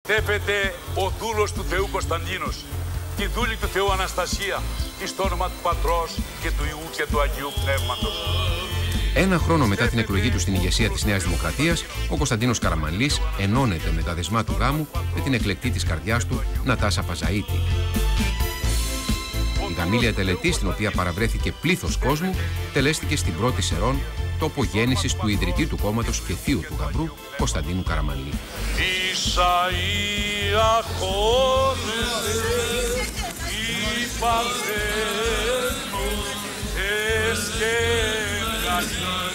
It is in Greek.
τέπεται ο δούλος του Θεού Κωνσταντίνος, τη δούλη του Θεού Αναστασία, εις το όνομα του Πατρός και του Υιού και του Αγίου Πνεύματος. Ένα χρόνο μετά την εκλογή του στην ηγεσία της Νέας Δημοκρατίας, ο Κωνσταντίνος Καραμανλής ενώνεται με τα δεσμά του γάμου με την εκλεκτή της καρδιάς του Νατάσα Παζαΐτη. Η γαμήλια τελετή, στην οποία παραβρέθηκε πλήθος κόσμου, τελέστηκε στην πρώτη Σερών, τόπο γέννησης του ιδρυτή του κόμματος και θείου του γαμπρού, Κωνσταντίνου Καραμανλή. Parthenos es que